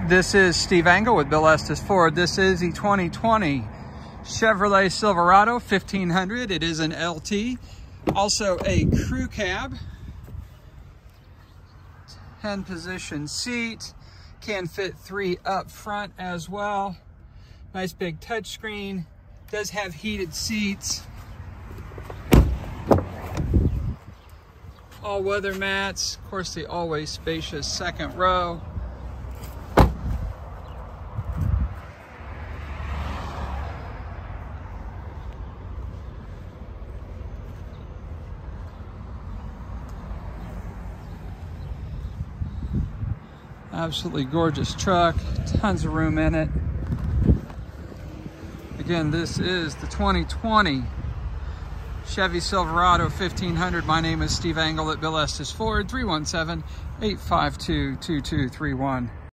This is Steve Engel with Bill Estes Ford. This is the 2020 Chevrolet Silverado 1500. It is an LT, also a crew cab, 10 position seat, can fit 3 up front as well. Nice big touchscreen, does have heated seats, all weather mats, of course the always spacious second row. Absolutely gorgeous truck, tons of room in it. Again, this is the 2020 Chevy Silverado 1500. My name is Steve Engel at Bill Estes Ford, 317-852-2231.